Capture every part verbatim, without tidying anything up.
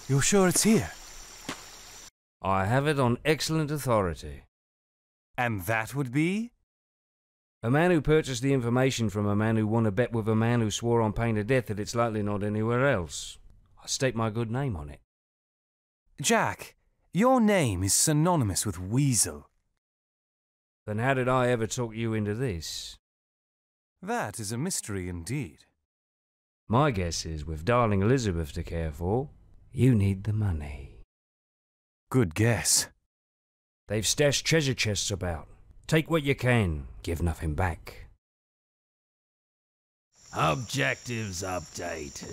You're sure it's here? I have it on excellent authority. And that would be? A man who purchased the information from a man who won a bet with a man who swore on pain of death that it's likely not anywhere else. I stake my good name on it. Jack, your name is synonymous with Weasel. Then how did I ever talk you into this? That is a mystery indeed. My guess is, with darling Elizabeth to care for, you need the money. Good guess. They've stashed treasure chests about. Take what you can, give nothing back. Objectives updated.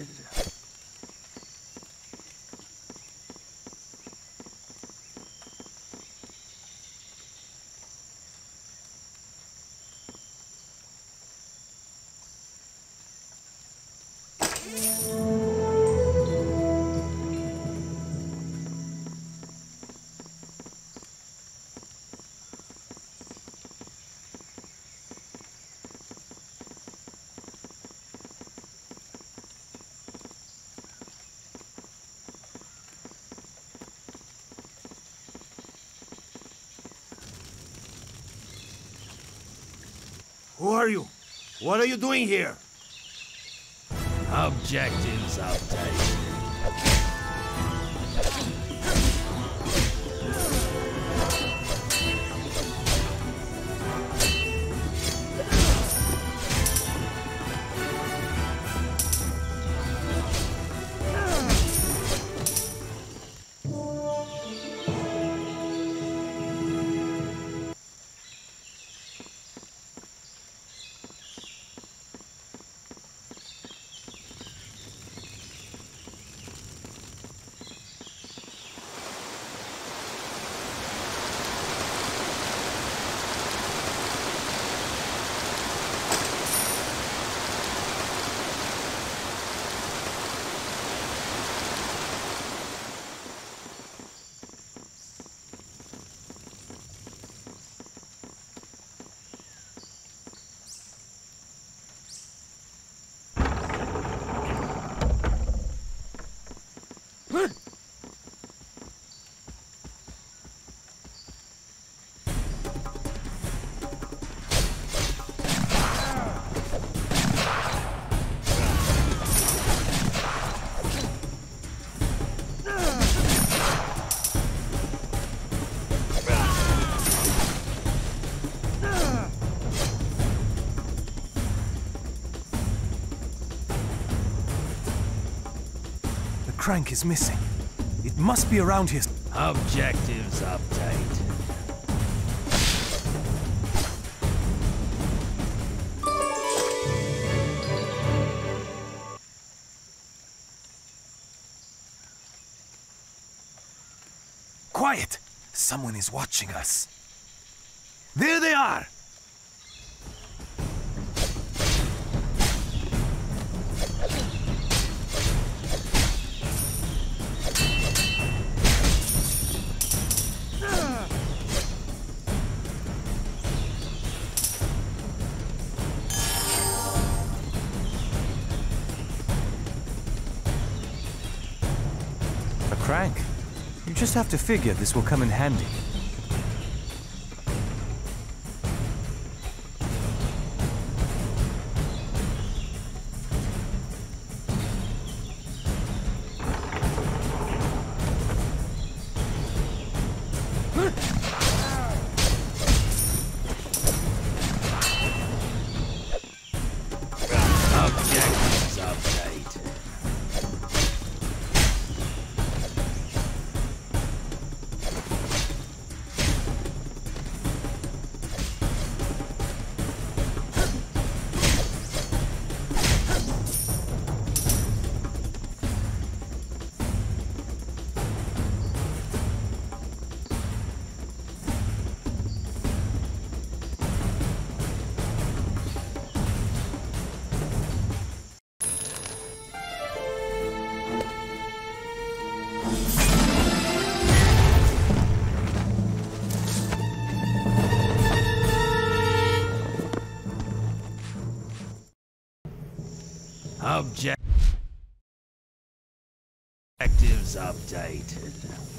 Who are you? What are you doing here? Objectives updated. Crank is missing. It must be around here. Objectives update. Quiet! Someone is watching us. There they are! Crank. You just have to figure this will come in handy. Objectives update. updated.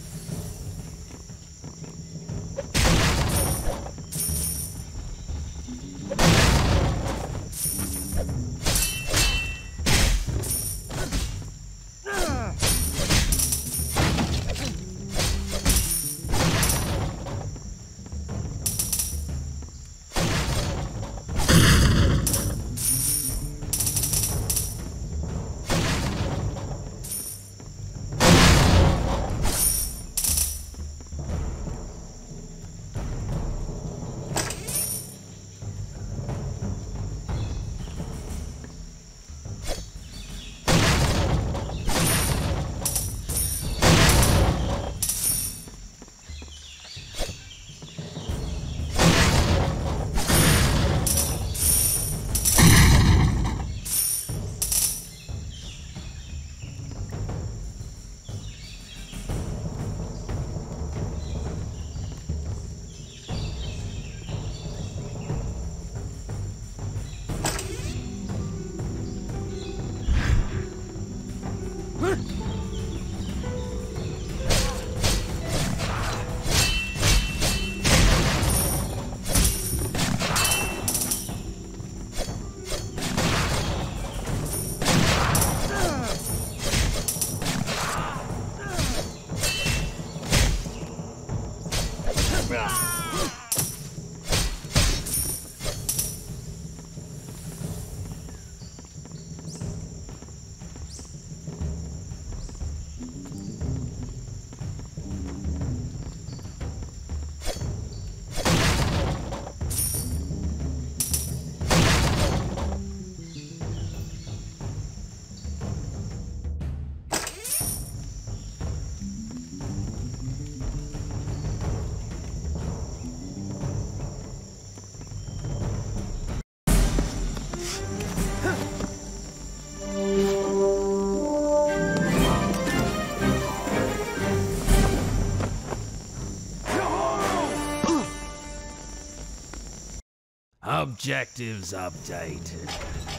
Objectives updated.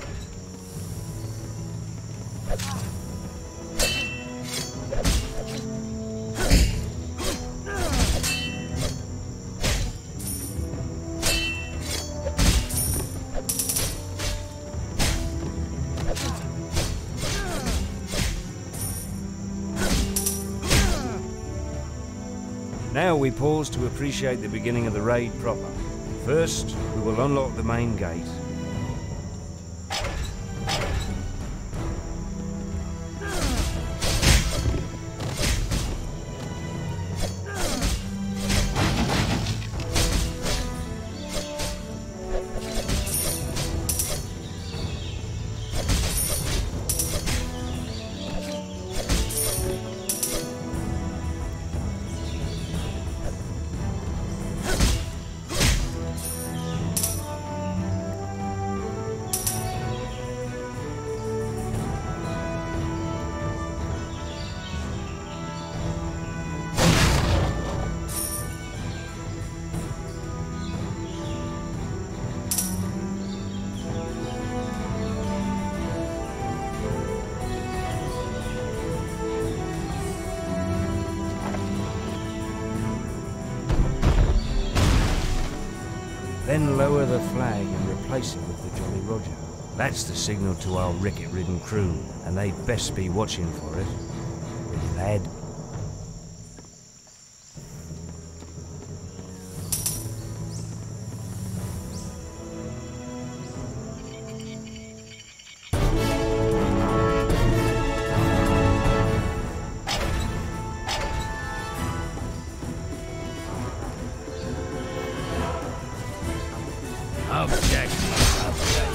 Now we pause to appreciate the beginning of the raid proper. First, we will unlock the main gate. Then lower the flag and replace it with the Jolly Roger. That's the signal to our ricket-ridden crew, and they'd best be watching for it. Lad. Objectives updated.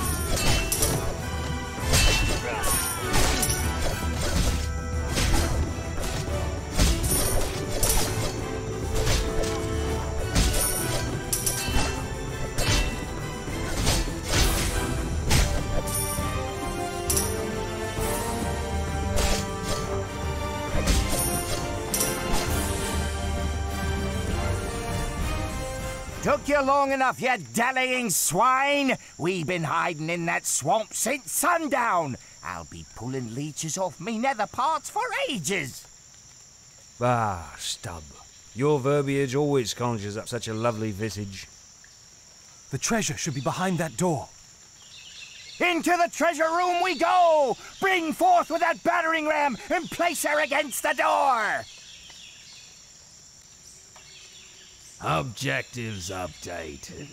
Took you long enough, you dallying swine! We've been hiding in that swamp since sundown. I'll be pulling leeches off me nether parts for ages. Ah, Stub. Your verbiage always conjures up such a lovely visage. The treasure should be behind that door. Into the treasure room we go! Bring forth with that battering ram and place her against the door! Objectives updated.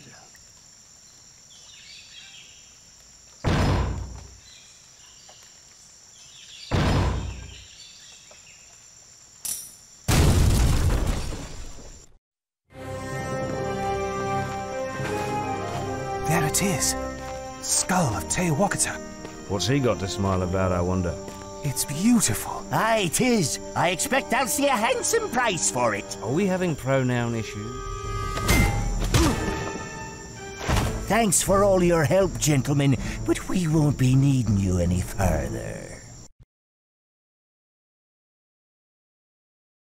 There it is. Skull of Teowakata. What's he got to smile about, I wonder? It's beautiful. Aye, 'tis. I expect I'll see a handsome price for it. Are we having pronoun issues? Thanks for all your help, gentlemen, but we won't be needing you any further.